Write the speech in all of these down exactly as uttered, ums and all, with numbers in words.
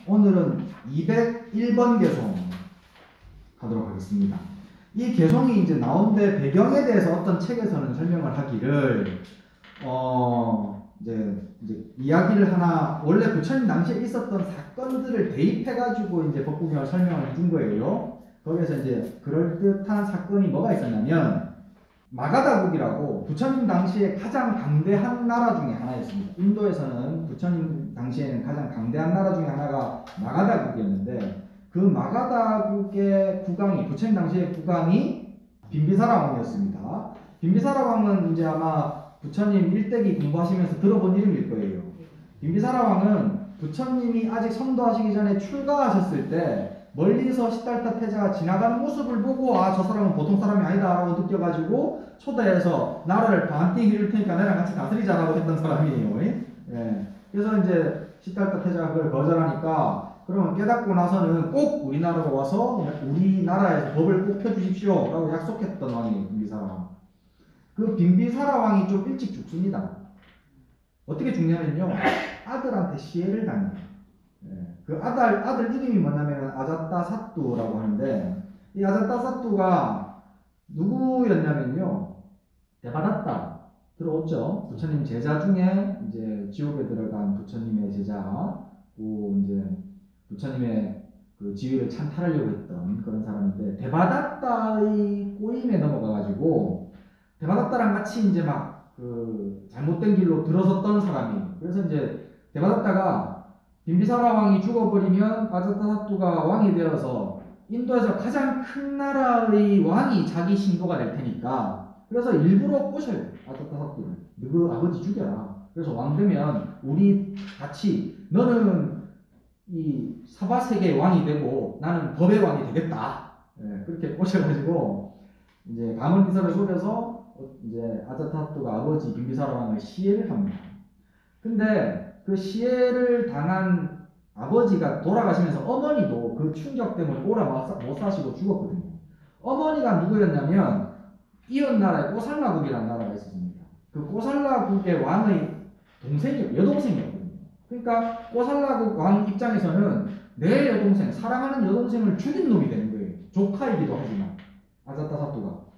오늘은 이백일 번 개송 하도록 하겠습니다. 이 개송이 이제 나온데 배경에 대해서 어떤 책에서는 설명을 하기를 어 이제 이제 이야기를 하나 원래 부처님 당시에 있었던 사건들을 대입해가지고 이제 법구경을 설명을 해준 거예요. 거기에서 이제 그럴듯한 사건이 뭐가 있었냐면 마가다국이라고 부처님 당시에 가장 강대한 나라 중에 하나였습니다. 인도에서는 부처님 당시에는 가장 강대한 나라 중에 하나가 마가다국이었는데 그 마가다국의 국왕이 부처님 당시의 국왕이 빈비사라 왕이었습니다. 빈비사라 왕은 이제 아마 부처님 일대기 공부하시면서 들어본 이름일 거예요. 빈비사라 왕은 부처님이 아직 성도하시기 전에 출가하셨을 때 멀리서 시달타 태자가 지나가는 모습을 보고 아, 저 사람은 보통 사람이 아니다 라고 느껴가지고 초대해서 나라를 반띵 이룰 테니까 나랑 같이 다스리자라고 했던 사람이에요. 예. 그래서 이제 시달타 태자가 그걸 거절하니까 그러면 깨닫고 나서는 꼭 우리나라로 와서 우리나라에서 법을 꼭 펴주십시오 라고 약속했던 왕이에요. 빈비사라 왕. 그 빈비사라 왕이 좀 일찍 죽습니다. 어떻게 죽냐면요, 아들한테 시해를 당해요. 예. 그 아들, 아들 이름이 뭐냐면 아자타사뚜라고 하는데, 이 아자타사뚜가 누구였냐면요, 데바다tta 들어왔죠. 부처님 제자 중에 이제 지옥에 들어간 부처님의 제자고 이제 부처님의 그 지위를 찬탈하려고 했던 그런 사람인데, 데바다tta의 꼬임에 넘어가가지고 데바다tta랑 같이 이제 막 그 잘못된 길로 들어섰던 사람이에요. 그래서 이제 데바다tta가 빈비사라 왕이 죽어버리면 아자타사뚜가 왕이 되어서 인도에서 가장 큰 나라의 왕이 자기 신도가 될 테니까 그래서 일부러 꼬셔요. 아자타사뚜를. 너그 아버지 죽여라. 그래서 왕 되면 우리 같이 너는 이 사바세계의 왕이 되고 나는 법의 왕이 되겠다. 예, 그렇게 꼬셔가지고 이제 가문비서를 속여서 이제 아자타사뚜가 아버지 빈비사라 왕을 시해를 합니다. 근데 그 시해를 당한 아버지가 돌아가시면서 어머니도 그 충격 때문에 오래 못 사시고 죽었거든요. 어머니가 누구였냐면 이웃 나라의 꼬살라국이라는 나라가 있었습니다. 그 꼬살라국의 왕의 동생이 여동생이었거든요. 그러니까 꼬살라국 왕 입장에서는 내 여동생, 사랑하는 여동생을 죽인 놈이 되는 거예요. 조카이기도 하지만 아자타사뚜가.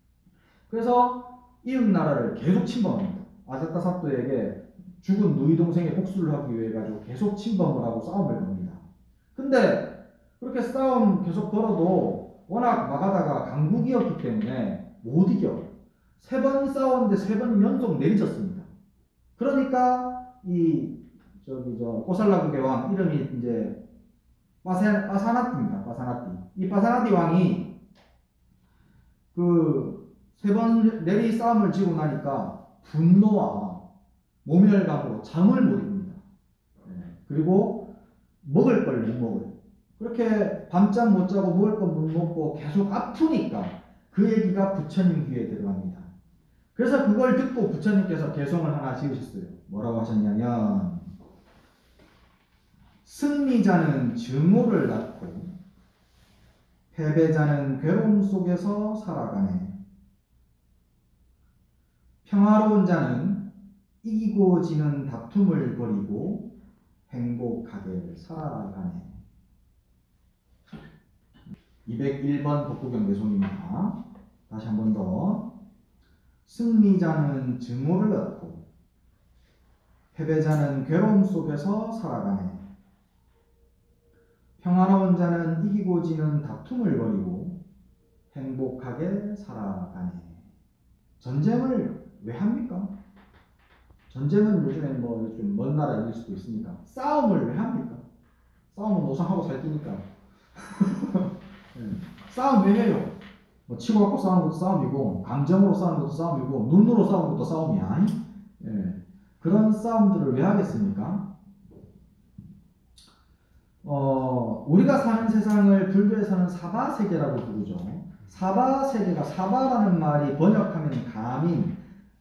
그래서 이웃 나라를 계속 침범합니다. 아자타사뚜에게 죽은 누이 동생의 복수를 하기 위해 가지고 계속 침범을 하고 싸움을 겁니다. 근데 그렇게 싸움 계속 걸어도 워낙 마가다가 강국이었기 때문에 못 이겨. 세 번 싸웠는데 세 번 연속 내리쳤습니다. 그러니까 이 저기 저 꼬살라국의 왕 이름이 이제 빠세, 빠사나띠입니다. 빠사나띠. 이 빠사나띠 왕이 그 세 번 내리 싸움을 지고 나니까 분노와 모멸감으로 잠을 못 이룹니다. 네. 그리고 먹을 걸 못 먹어요. 그렇게 밤잠 못 자고 먹을 걸 못 먹고 계속 아프니까 그 얘기가 부처님 귀에 들어갑니다. 그래서 그걸 듣고 부처님께서 개송을 하나 지으셨어요. 뭐라고 하셨냐면 승리자는 증오를 낳고 패배자는 괴로움 속에서 살아가네. 평화로운 자는 이기고 지는 다툼을 버리고 행복하게 살아가네. 이백일 번 법구경 개송입니다. 다시 한 번 더. 승리자는 증오를 얻고 패배자는 괴로움 속에서 살아가네. 평화로운 자는 이기고 지는 다툼을 버리고 행복하게 살아가네. 전쟁을 왜 합니까? 전쟁은 요즘엔 뭐 좀 먼 나라일 수도 있으니까 싸움을 왜 합니까? 싸움은 노상하고 살기니까. 네. 싸움 왜 해요? 뭐 치고 갖고 싸우는 것도 싸움이고 감정으로 싸우는 것도 싸움이고 눈으로 싸우는 것도 싸움이야. 네. 그런 싸움들을 왜 하겠습니까? 어, 우리가 사는 세상을 불교에서는 사바세계라고 부르죠. 사바세계가 사바라는 말이 번역하면 감인,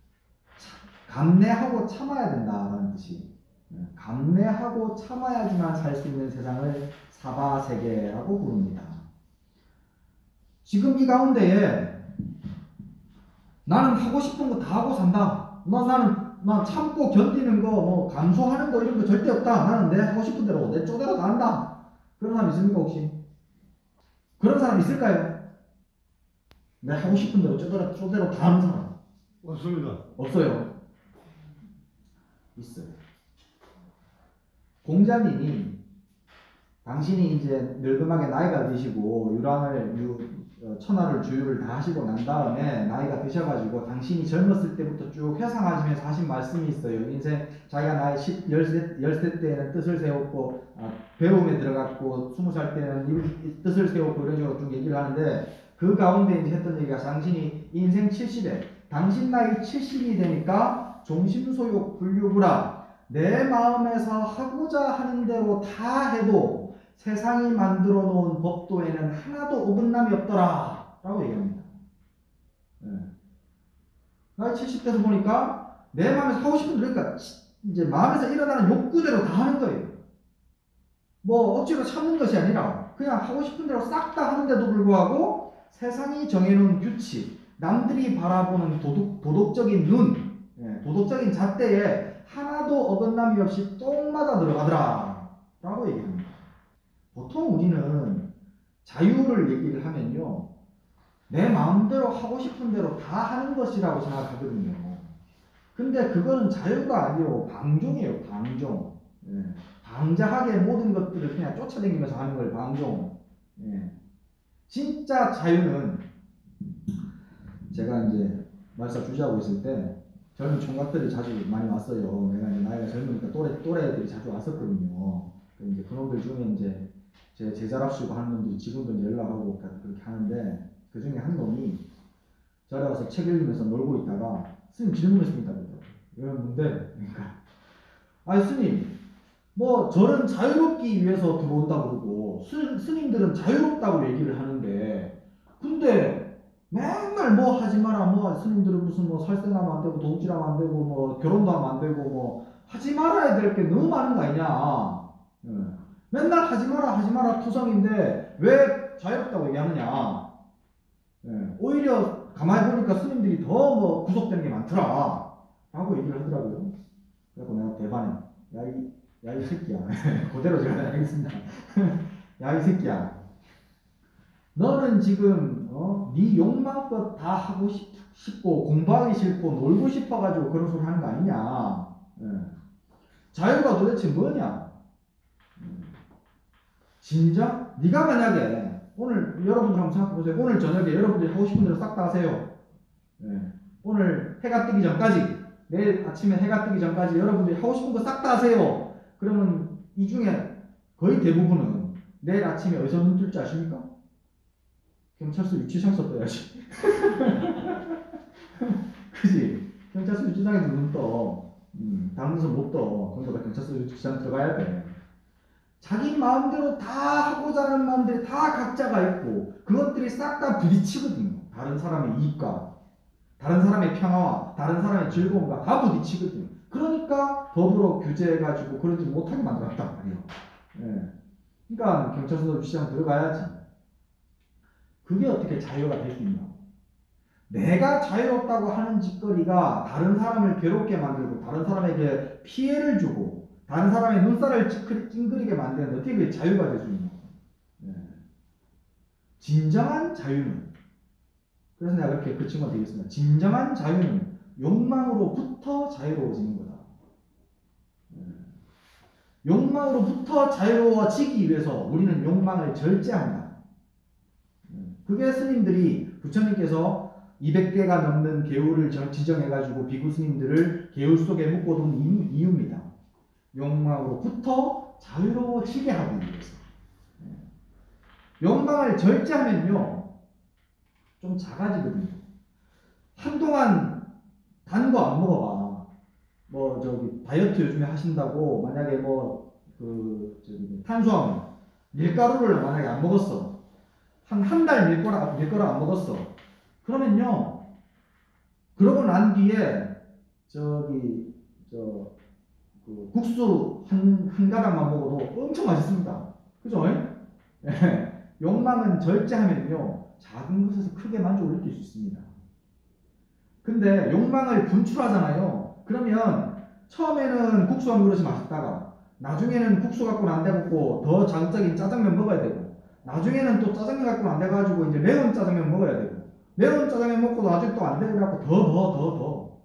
감내하고 참아야 된다라는 뜻이에요. 감내하고 참아야지만 살 수 있는 세상을 사바세계라고 부릅니다. 지금 이 가운데에 나는 하고 싶은 거 다 하고 산다. 너 나는 나 참고 견디는 거, 뭐 감수하는 거 이런 거 절대 없다. 나는 내 하고 싶은 대로 내 쪼대로 다 한다. 그런 사람 있습니까 혹시? 그런 사람 있을까요? 내 하고 싶은 대로 쪼대로, 쪼대로 다 하는 사람 없습니다. 없어요. 있어요. 공자님이 당신이 이제 늙음하게 나이가 드시고 유랑을 유, 어, 천하를 주유를 다 하시고 난 다음에 나이가 드셔가지고 당신이 젊었을 때부터 쭉 회상하시면서 하신 말씀이 있어요. 인생 자기가 나이 십, 열세, 열세 때는 뜻을 세웠고 아, 배움에 들어갔고 스무 살 때는 이, 이 뜻을 세웠고 이런 식으로 쭉 얘기를 하는데 그 가운데 이제 했던 얘기가 당신이 인생 칠십에 당신 나이 칠십이 되니까 종심소욕 불유구라 내 마음에서 하고자 하는 대로 다 해도 세상이 만들어 놓은 법도에는 하나도 어긋남이 없더라 라고 얘기합니다. 네. 나이 칠십 대에서 보니까 내 마음에서 하고 싶은 대로 그러니까 이제 마음에서 일어나는 욕구대로 다 하는 거예요. 뭐 억지로 참는 것이 아니라 그냥 하고 싶은 대로 싹 다 하는데도 불구하고 세상이 정해놓은 규칙, 남들이 바라보는 도덕, 도덕적인 눈, 예, 도덕적인 잣대에 하나도 어긋남이 없이 똥 맞아 들어가더라 라고 얘기합니다. 보통 우리는 자유를 얘기를 하면요 내 마음대로 하고 싶은 대로 다 하는 것이라고 생각하거든요. 근데 그거는 자유가 아니고 방종이에요. 방종. 예. 방자하게 모든 것들을 그냥 쫓아다니면서 하는 걸 방종. 예. 진짜 자유는 제가 이제 말사 주재하고 있을 때 젊은 총각들이 자주 많이 왔어요. 내가 이제 나이가 젊으니까 또래 또래들이 자주 왔었거든요. 이제 그놈들 중에 이제 제 제자랍시고 하는 놈들이 지금도 연락하고 그렇게 하는데 그 중에 한 놈이 저래 와서 책 읽으면서 놀고 있다가 스님 질문했습니다. 이랬는데 그러니까 아 스님 뭐 저는 자유롭기 위해서 들어온다고 그러고 스, 스님들은 자유롭다고 얘기를 하는데 근데 맨날 뭐 하지 마라 뭐 스님들은 무슨 뭐 살생하면 안 되고 도둑질하면 안 되고 뭐 결혼도 하면 안 되고 뭐 하지 말아야 될 게 너무 많은 거 아니냐. 예. 맨날 하지 마라 하지 마라 투성인데 왜 자유롭다고 얘기하느냐. 예. 오히려 가만히 보니까 스님들이 더 뭐 구속되는 게 많더라 라고 얘기를 하더라고요. 그래서 내가 대반에 야이 야 이 새끼야 그대로 제가 하겠습니다. 야 이 새끼야 너는 지금 어? 네 욕망껏 다 하고 싶, 싶고 공부하기 싫고 놀고 싶어가지고 그런 소리 하는 거 아니냐. 예. 자유가 도대체 뭐냐. 진짜 네가 만약에 오늘 여러분들 한번 생각해보세요. 오늘 저녁에 여러분들이 하고 싶은 대로 싹 다 하세요. 예. 오늘 해가 뜨기 전까지 내일 아침에 해가 뜨기 전까지 여러분들이 하고 싶은 거 싹 다 하세요. 그러면 이 중에 거의 대부분은 내일 아침에 어디서 눈 뜰 줄 아십니까? 경찰서 유치장에서 떠야지. 그지? 경찰서 유치장에서 눈 떠. 음, 다른 데서 못 떠. 그러니까 경찰서 유치장 들어가야 돼. 자기 마음대로 다 하고자 하는 마음들이 다 각자가 있고 그것들이 싹 다 부딪히거든요. 다른 사람의 이익과 다른 사람의 평화와 다른 사람의 즐거움과 다 부딪히거든요. 그러니까 더불어 규제해가지고 그러지 못하게 만들었단 말이에요. 예. 그러니까 경찰서 유치장 들어가야지. 그게 어떻게 자유가 될 수 있냐. 내가 자유롭다고 하는 짓거리가 다른 사람을 괴롭게 만들고 다른 사람에게 피해를 주고 다른 사람의 눈살을 찡그리게 만드는데 어떻게 그게 자유가 될 수 있냐. 예. 진정한 자유는 그래서 내가 그렇게 그 친구가 되겠습니다. 진정한 자유는 욕망으로부터 자유로워지는 거다. 욕망으로부터 자유로워지기 위해서 우리는 욕망을 절제한다. 그게 스님들이 부처님께서 이백 개가 넘는 계율을 지정해가지고 비구 스님들을 계율 속에 묶어둔 이유입니다. 욕망으로부터 자유로워지게 하기 위해서. 욕망을 절제하면요 좀 작아지거든요. 한동안 단 거 안 먹어봐. 뭐 저기 다이어트 요즘에 하신다고 만약에 뭐 그 저기 탄수화물 밀가루를 만약에 안 먹었어. 한 한 달 밀가루 밀가루 안 먹었어. 그러면요. 그러고 난 뒤에 저기 저 그 국수 한 한 가닥만 먹어도 엄청 맛있습니다. 그죠? 예. 욕망은 절제하면요 작은 것에서 크게 만족을 느낄 수 있습니다. 근데 욕망을 분출하잖아요. 그러면 처음에는 국수 한 그릇이 맛있다가 나중에는 국수 갖고는 안 되고 더 자극적인 짜장면 먹어야 되고 나중에는 또 짜장면 갖고는 안 돼가지고 이제 매운 짜장면 먹어야 되고 매운 짜장면 먹고도 아직 또 안 되고 더 더 더 더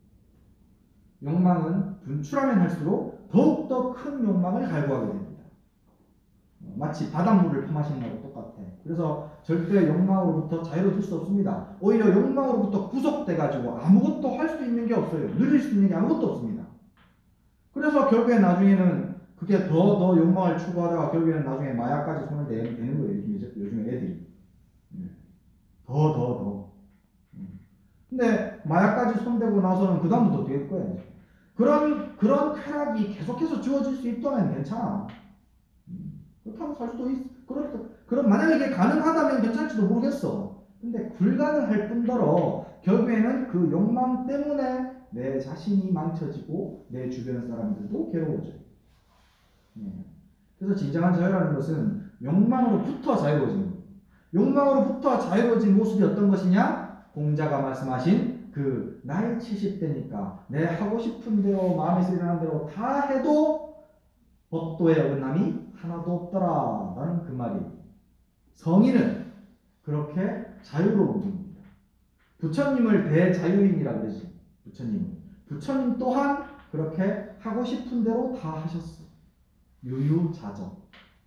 욕망은 분출하면 할수록 더욱더 큰 욕망을 갈구하게 됩니다. 마치 바닷물을 퍼마시는 거랑 똑같아. 그래서 절대 욕망으로부터 자유로워질 수 없습니다. 오히려 욕망으로부터 구속돼가지고 아무것도 할 수 있는 게 없어요. 누릴 수 있는 게 아무것도 없습니다. 그래서 결국에 나중에는 그게 더 더 욕망을 추구하다가 결국에는 나중에 마약까지 손을 대는 거예요. 요즘, 요즘에 애들이. 더, 더, 더. 근데 마약까지 손대고 나서는 그 다음부터 어떻게 될 거예요? 그런, 그런 쾌락이 계속해서 주어질 수 있다면 괜찮아. 그렇다고 살 수도 있, 그렇, 그럼 만약에 이게 가능하다면 괜찮을지도 모르겠어. 근데 불가능할 뿐더러 결국에는 그 욕망 때문에 내 자신이 망쳐지고 내 주변 사람들도 괴로워져요. 그래서 진정한 자유라는 것은 욕망으로부터 자유로워지는 거예요. 욕망으로부터 자유로워진 모습이 어떤 것이냐? 공자가 말씀하신 그 나이 칠십 대니까 내 하고 싶은 대로 마음에서 일어나는 대로 다 해도 법도의 어긋남이 하나도 없더라 라는 그 말이에요. 성인은 그렇게 자유로운 분입니다. 부처님을 대자유인이라고 그러지. 부처님은. 부처님 또한 그렇게 하고 싶은 대로 다 하셨어요. 유유자적.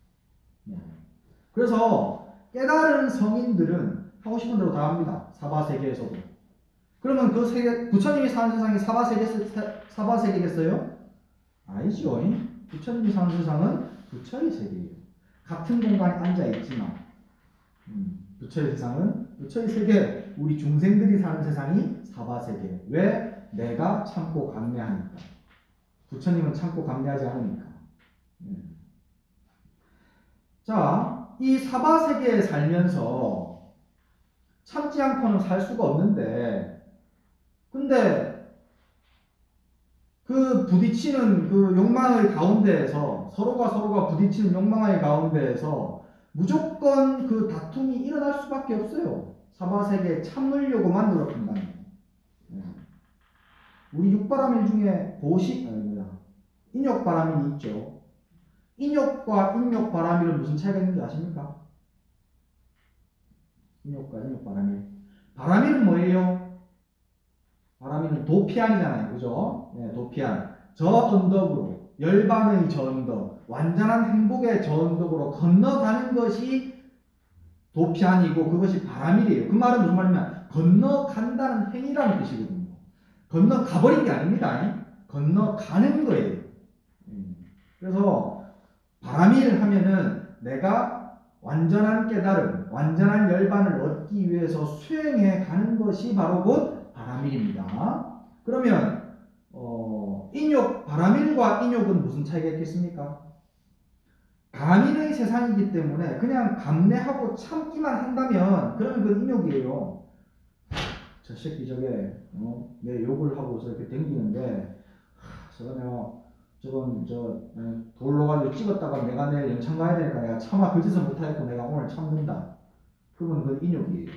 그래서 깨달은 성인들은 하고 싶은 대로 다 합니다. 사바세계에서도. 그러면 그 세계, 부처님이 사는 세상이 사바세계, 사바세계겠어요? 아니죠. 부처님이 사는 세상은 부처의 세계예요. 같은 공간에 앉아있지만 음, 부처의 세상은 부처의 세계, 우리 중생들이 사는 세상이 사바세계. 왜? 내가 참고 감내하니까. 부처님은 참고 감내하지 않으니까. 음. 자, 이 사바세계에 살면서 참지 않고는 살 수가 없는데 근데 그 부딪히는 그 욕망의 가운데에서 서로가 서로가 부딪히는 욕망의 가운데에서 무조건 그 다툼이 일어날 수밖에 없어요. 사바세계에 참으려고만 노력한다는 거예요. 우리 육바라밀 중에 보식, 아니 뭐야, 인욕바라밀이 있죠. 인욕과 인욕바라밀은 무슨 차이가 있는지 아십니까? 인욕과 인욕바라밀. 바라밀은 뭐예요? 바라밀은 도피안이잖아요. 그죠? 네, 도피안. 저 언덕으로, 열반의 저 언덕, 완전한 행복의 저 언덕으로 건너가는 것이 도피안이고 그것이 바라밀이에요. 그 말은 무슨 말이냐면 건너간다는 행위라는 뜻이거든요. 건너가버린 게 아닙니다. 건너가는 거예요. 그래서 바라밀 하면은 내가 완전한 깨달음, 완전한 열반을 얻기 위해서 수행해 가는 것이 바로 곧 바라밀입니다. 그러면 어, 인욕, 바라밀과 인욕은 무슨 차이가 있겠습니까? 가민의 세상이기 때문에 그냥 감내하고 참기만 한다면 그러면 그건 인욕이에요. 저 새끼 저게 어, 내 욕을 하고 저렇게 댕기는데 저거는 저건 저 돌로 가지고 찍었다가 내가 내일 연창 가야 되니까 내가 차마 그 짓을 못하겠고 내가 오늘 참는다. 그러면 그건 인욕이에요.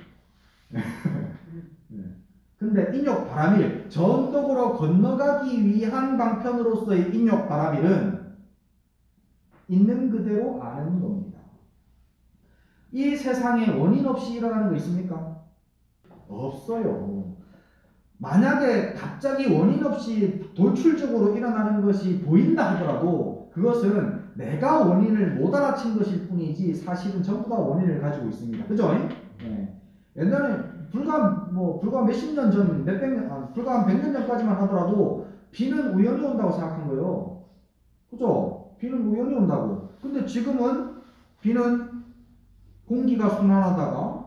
근데 인욕 바라밀, 전독으로 건너가기 위한 방편으로서의 인욕 바라밀은 있는 그대로 아는 겁니다. 이 세상에 원인 없이 일어나는 거 있습니까? 없어요. 만약에 갑자기 원인 없이 돌출적으로 일어나는 것이 보인다 하더라도 그것은 내가 원인을 못 알아챈 것일 뿐이지 사실은 전부 다 원인을 가지고 있습니다. 그죠? 네. 옛날에 불과 뭐 불과 몇십 년 전, 몇백 년, 아, 불과 한 백 년 전까지만 하더라도 비는 우연히 온다고 생각한 거예요. 그죠? 비는 우연히 온다고. 근데 지금은 비는 공기가 순환하다가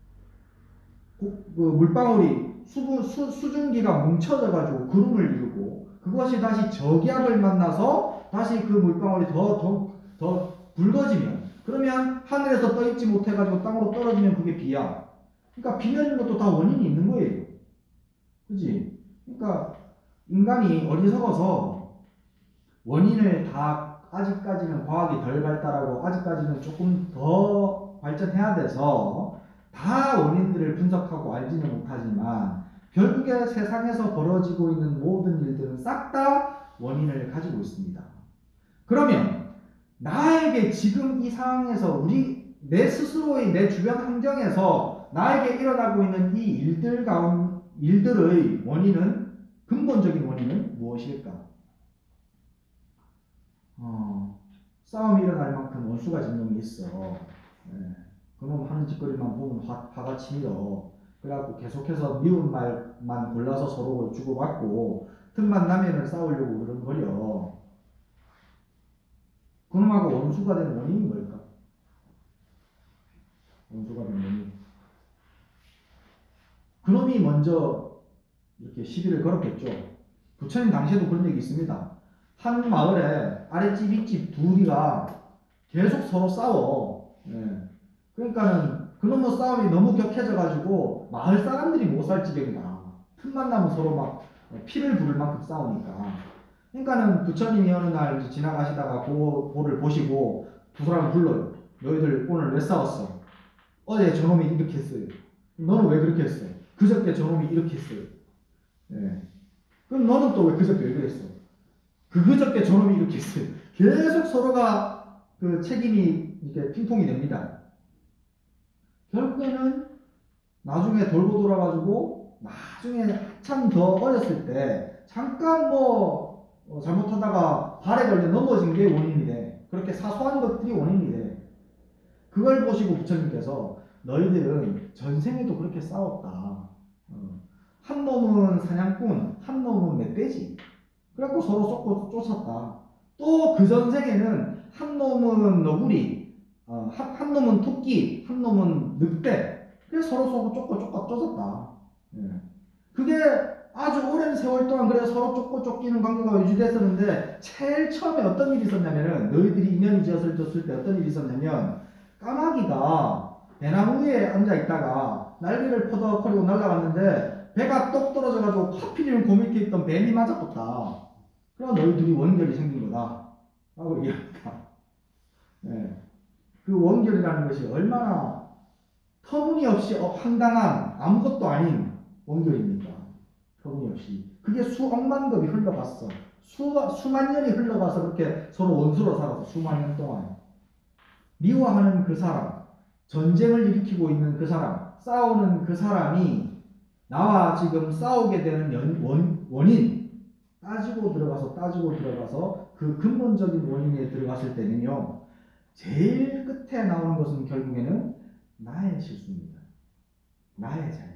그 물방울이 수분, 수, 수증기가 뭉쳐져가지고 구름을 이루고 그것이 다시 저기압을 만나서 다시 그 물방울이 더, 더, 더 붉어지면 그러면 하늘에서 떠있지 못해가지고 땅으로 떨어지면 그게 비야. 그러니까 비 내리는 것도 다 원인이 있는 거예요. 그치? 그러니까 인간이 어리석어서 원인을 다 아직까지는 과학이 덜 발달하고 아직까지는 조금 더 발전해야 돼서 다 원인들을 분석하고 알지는 못하지만 결국에 세상에서 벌어지고 있는 모든 일들은 싹 다 원인을 가지고 있습니다. 그러면 나에게 지금 이 상황에서 우리 내 스스로의 내 주변 환경에서 나에게 일어나고 있는 이 일들 가운 일들의 원인은 근본적인 원인은 무엇일까? 어, 싸움이 일어날 만큼 원수가 진 놈이 있어. 네. 그놈 하는 짓거리만 보면 화, 화가 치밀어. 그래갖고 계속해서 미운 말만 골라서 서로 주고받고 틈만 나면은 싸우려고 그런거려. 그놈하고 원수가 된 원인이 뭘까? 원수가 된 원인. 그놈이 먼저 이렇게 시비를 걸었겠죠. 부처님 당시에도 그런 얘기 있습니다. 한 마을에 아랫집, 윗집 둘이가 계속 서로 싸워. 예. 그러니까는 그놈의 싸움이 너무 격해져가지고 마을 사람들이 못 살 지경이다. 틈만 나면 서로 막 피를 부를 만큼 싸우니까. 그러니까는 부처님이 어느 날 지나가시다가 그 보를 보시고 두 사람을 불러요. 너희들 오늘 왜 싸웠어? 어제 저놈이 이렇게 했어요. 너는 왜 그렇게 했어? 그저께 저놈이 이렇게 했어요. 예. 그럼 너는 또 왜 그저께 왜 그랬어? 그 그저께 저놈이 이렇게 했어요. 계속 서로가 그 책임이 이렇게 핑퐁이 됩니다. 결국에는 나중에 돌고 돌아가지고 나중에 한참 더 어렸을 때 잠깐 뭐 잘못하다가 발에 걸려 넘어진 게 원인이 돼. 그렇게 사소한 것들이 원인이 돼. 그걸 보시고 부처님께서 너희들은 전생에도 그렇게 싸웠다. 한 놈은 사냥꾼, 한 놈은 멧돼지. 그래갖고 서로 쫓고 쫓았다. 또 그 전생에는 한 놈은 너구리, 어, 한, 한 놈은 토끼, 한 놈은 늑대. 그래서 서로 서로 쫓고 쫓고 쫓았다. 예. 그게 아주 오랜 세월 동안 그래 서로 쫓고 쫓기는 관계가 유지됐었는데 제일 처음에 어떤 일이 있었냐면은 너희들이 인연이 지었을 때 어떤 일이 있었냐면 까마귀가 대나무 위에 앉아 있다가 날개를 퍼덕거리고 날아갔는데 배가 똑 떨어져가지고 하필이면 그 밑에 있던 뱀이 맞아붙다. 그래서 너희들이 원결이 생긴 거다 라고 얘기합니다. 네. 그 원결이라는 것이 얼마나 터무니없이 황당한 아무것도 아닌 원결입니까? 터무니없이. 그게 수억만 겁이 흘러갔어. 수, 수만 년이 흘러가서 그렇게 서로 원수로 살아서 수만 년 동안 미워하는 그 사람, 전쟁을 일으키고 있는 그 사람, 싸우는 그 사람이 나와 지금 싸우게 되는 연, 원, 원인 따지고 들어가서 따지고 들어가서 그 근본적인 원인에 들어갔을 때는요, 제일 끝에 나오는 것은 결국에는 나의 실수입니다. 나의 잘못.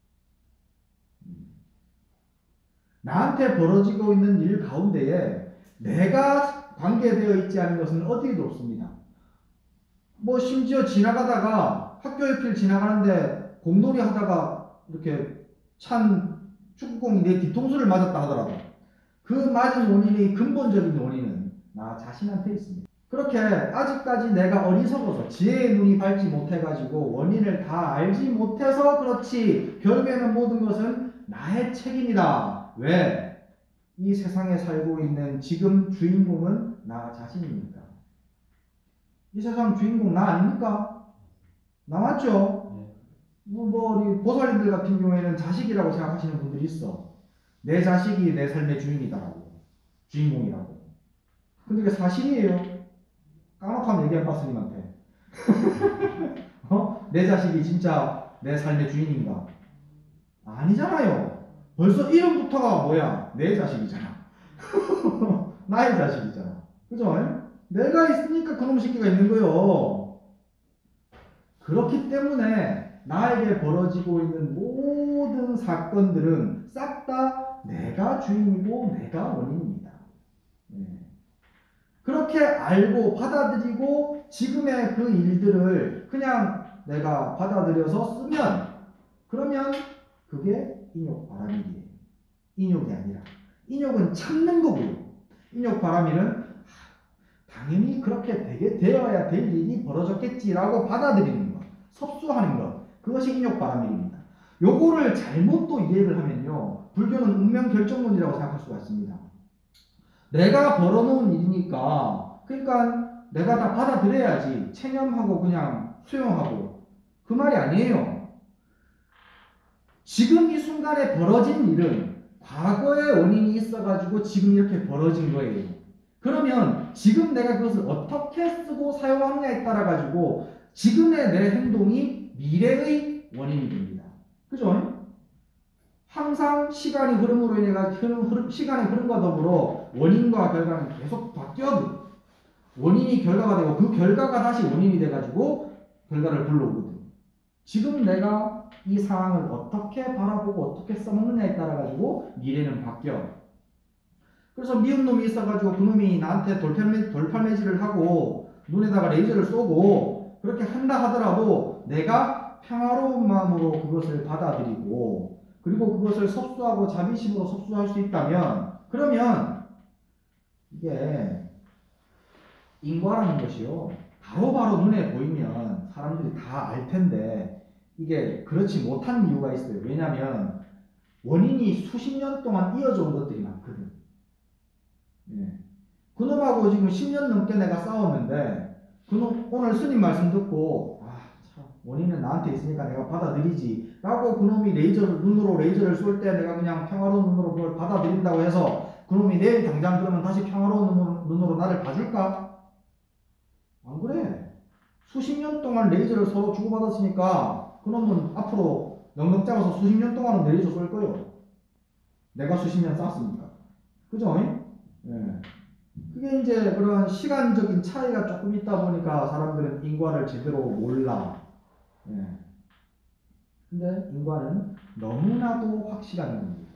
나한테 벌어지고 있는 일 가운데에 내가 관계되어 있지 않은 것은 어디에도 없습니다. 뭐 심지어 지나가다가 학교 옆을 지나가는데 공놀이 하다가 이렇게 찬 축구공이 내 뒤통수를 맞았다 하더라도 그 맞은 원인이 근본적인 원인은 나 자신한테 있습니다. 그렇게 아직까지 내가 어리석어서 지혜의 눈이 밝지 못해가지고 원인을 다 알지 못해서 그렇지 결국에는 모든 것은 나의 책임이다. 왜? 이 세상에 살고 있는 지금 주인공은 나 자신입니다. 이 세상 주인공 나 아닙니까? 나 맞죠? 뭐, 뭐 우리 보살님들 같은 경우에는 자식이라고 생각하시는 분들이 있어. 내 자식이 내 삶의 주인이다라고, 주인공이라고. 근데 그게 사실이에요. 까놓고 얘기한 빠스님한테 어? 내 자식이 진짜 내 삶의 주인인가? 아니잖아요. 벌써 이름부터가 뭐야? 내 자식이잖아. 나의 자식이잖아. 그죠? 내가 있으니까 그놈 새끼가 있는 거요. 그렇기 때문에 나에게 벌어지고 있는 모든 사건들은 싹 다 내가 주인이고 내가 원인입니다. 네. 그렇게 알고 받아들이고 지금의 그 일들을 그냥 내가 받아들여서 쓰면 그러면 그게 인욕바람이에요. 인욕이 아니라 인욕은 참는 거고요. 인욕바람이는 당연히 그렇게 되게 되어야 될 일이 벌어졌겠지라고 받아들이는 것, 섭수하는 것, 그것이 인욕바람입니다. 요거를 잘못 또 이해를 하면요, 불교는 운명결정론이라고 생각할 수가 있습니다. 내가 벌어놓은 일이니까 그러니까 내가 다 받아들여야지, 체념하고 그냥 수용하고, 그 말이 아니에요. 지금 이 순간에 벌어진 일은 과거의 원인이 있어가지고 지금 이렇게 벌어진 거예요. 그러면 지금 내가 그것을 어떻게 쓰고 사용하느냐에 따라 가지고 지금의 내 행동이 미래의 원인이 됩니다. 그죠? 항상 시간이 흐름으로 인해 흐름, 시간의 흐름과 더불어 원인과 결과는 계속 바뀌어도 원인이 결과가 되고 그 결과가 다시 원인이 돼가지고 결과를 불러오거든. 지금 내가 이 상황을 어떻게 바라보고 어떻게 써먹느냐에 따라 가지고 미래는 바뀌어. 그래서 미운 놈이 있어가지고 그 놈이 나한테 돌팔매, 돌팔매질을 하고 눈에다가 레이저를 쏘고 그렇게 한다 하더라도 내가 평화로운 마음으로 그것을 받아들이고 그리고 그것을 섭수하고 자비심으로 섭수할 수 있다면 그러면 이게 인과라는 것이요 바로바로 눈에 보이면 사람들이 다 알 텐데 이게 그렇지 못한 이유가 있어요. 왜냐하면 원인이 수십 년 동안 이어져 온 것들이 많거든. 예. 그놈하고 지금 십 년 넘게 내가 싸웠는데 그놈 오늘 스님 말씀 듣고 아, 참 원인은 나한테 있으니까 내가 받아들이지 라고 그놈이 레이저를 눈으로 레이저를 쏠 때 내가 그냥 평화로운 눈으로 그걸 받아들인다고 해서 그놈이 내일 당장 그러면 다시 평화로운 눈으로, 눈으로 나를 봐줄까? 안 그래. 수십 년 동안 레이저를 서로 주고받았으니까 그놈은 앞으로 넉넉 잡아서 수십 년 동안은 레이저 쏠 거예요. 내가 수십 년 쐈으니까. 그죠? 예. 그게 이제 그런 시간적인 차이가 조금 있다 보니까 사람들은 인과를 제대로 몰라. 예. 근데 인과는 너무나도 확실한 겁니다.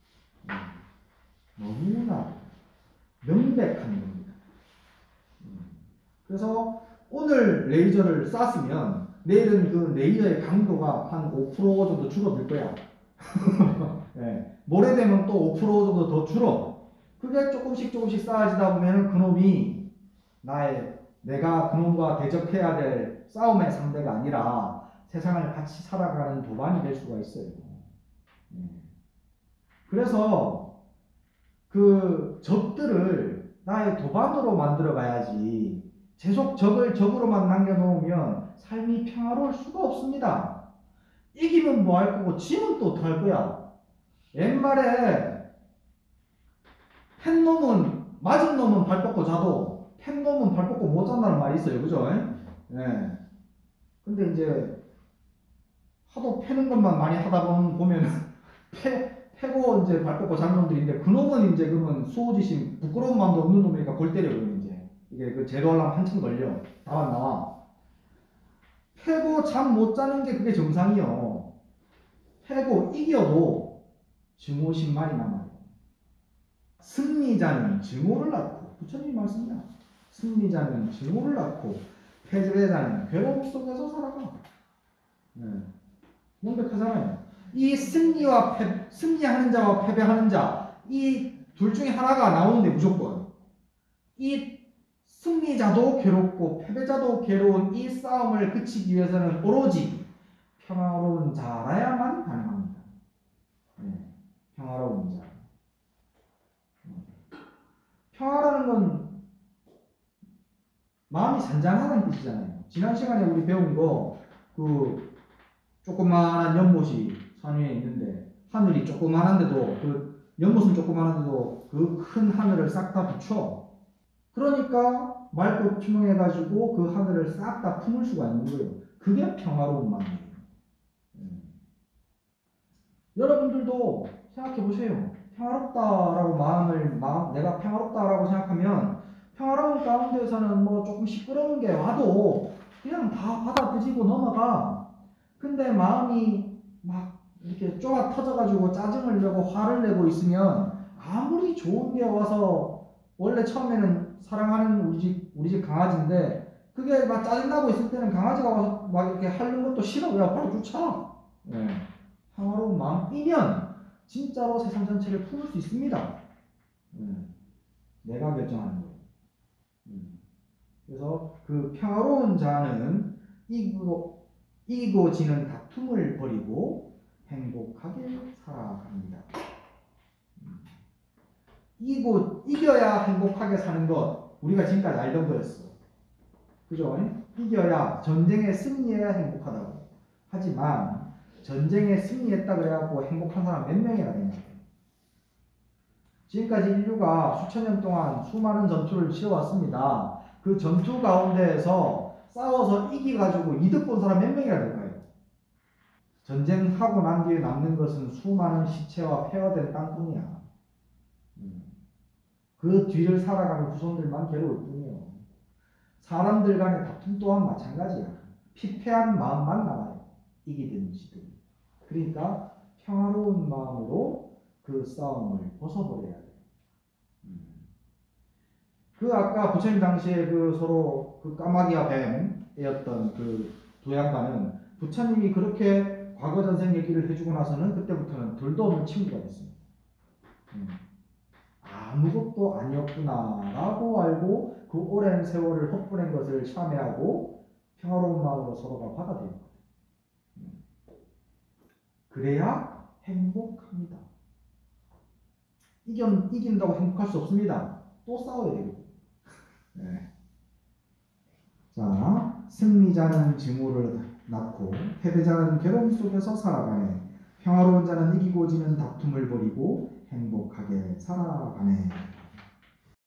예. 너무나 명백한 겁니다. 예. 그래서 오늘 레이저를 쐈으면 내일은 그 레이저의 강도가 한 오 퍼센트 정도 줄어들 거야. 예. 모레 되면 또 오 퍼센트 정도 더 줄어. 그게 조금씩 조금씩 쌓아지다 보면 그놈이 나의 내가 그놈과 대적해야 될 싸움의 상대가 아니라 세상을 같이 살아가는 도반이 될 수가 있어요. 예. 그래서 그 적들을 나의 도반으로 만들어 가야지 계속 적을 적으로만 남겨놓으면 삶이 평화로울 수가 없습니다. 이기면 뭐 할 거고 지면 또 어떡할 거야. 옛말에 팬 놈은 맞은 놈은 발 뻗고 자도 팬 놈은 발 뻗고 못 잔다는 말이 있어요. 그죠? 예. 근데 이제 하도 패는 것만 많이 하다 보면 패, 패고 이제 발 뻗고 잔 놈들인데 그 놈은 이제 그러면 수호지심 부끄러운 마음도 없는 놈이니까 골 때려요. 이제 이게 그 제로하려면 한참 걸려. 답안 나와. 패고 잠 못 자는 게 그게 정상이요. 패고 이겨도 증오심만이 남아요. 승리자는 증오를 낳고, 부처님 말씀이야. 승리자는 증오를 낳고 패배자는 괴로움 속에서 살아가. 네. 명백하잖아요. 이 승리와 패, 승리하는 자와 패배하는 자, 이 둘 중에 하나가 나오는데 무조건 이 승리자도 괴롭고 패배자도 괴로운 이 싸움을 그치기 위해서는 오로지 평화로운 자라야만 가능합니다. 네. 평화로운 자. 평화라는 건 마음이 잔잔하다는 뜻이잖아요. 지난 시간에 우리 배운 거, 그 조그마한 연못이 산 위에 있는데 하늘이 조그마한데도 그 연못은 조그마한데도 그 큰 하늘을 싹 다 붙여. 그러니까 맑고 투명해가지고 그 하늘을 싹 다 품을 수가 있는 거예요. 그게 평화로운 마음이에요. 음. 여러분들도 생각해 보세요. 평화롭다라고 마음을 마음 내가 평화롭다라고 생각하면 평화로운 가운데에서는 뭐 조금 시끄러운 게 와도 그냥 다 받아들이고 넘어가. 근데 마음이 막 이렇게 좁아 터져가지고 짜증을 내고 화를 내고 있으면 아무리 좋은 게 와서 원래 처음에는 사랑하는 우리 집 우리 집 강아지인데 그게 막 짜증나고 있을 때는 강아지가 와서 막 이렇게 하는 것도 싫어. 야 바로 쫓아. 네. 평화로운 마음이면 진짜로 세상 전체를 품을 수 있습니다. 음, 내가 결정하는 거예요. 음. 그래서 그 평화로운 자는 이기고, 이기고 지는 다툼을 버리고 행복하게 살아갑니다. 음. 이기고, 이겨야 행복하게 사는 것, 우리가 지금까지 알던 거였어. 그죠? 이겨야, 전쟁에 승리해야 행복하다고. 하지만 전쟁에 승리했다 그래갖고 행복한 사람 몇 명이나 되냐. 지금까지 인류가 수천 년 동안 수많은 전투를 치러왔습니다. 그 전투 가운데에서 싸워서 이기가지고 이득 본 사람 몇 명이나 될까요? 전쟁하고 난 뒤에 남는 것은 수많은 시체와 폐허된 땅뿐이야. 그 뒤를 살아가는 후손들만 괴로울 뿐이요. 사람들 간의 다툼 또한 마찬가지야. 피폐한 마음만 남아요. 이기든 지든. 그러니까 평화로운 마음으로 그 싸움을 벗어버려야 돼요. 그 아까 부처님 당시에 그 서로 그 까마귀와 뱀이었던 그 두 양반은 부처님이 그렇게 과거 전생 얘기를 해주고 나서는 그때부터는 둘도 없는 친구가 됐습니다. 음. 아무것도 아니었구나라고 알고 그 오랜 세월을 헛보낸 것을 참회하고 평화로운 마음으로 서로가 받아들였거든요. 음. 그래야 행복합니다. 이긴, 이긴다고 행복할 수 없습니다. 또 싸워야 되거든요. 네. 자, 승리자는 증오를 낳고 패배자는 괴로움 속에서 살아가네. 평화로운 자는 이기고 지는 다툼을 벌이고 행복하게 살아가네.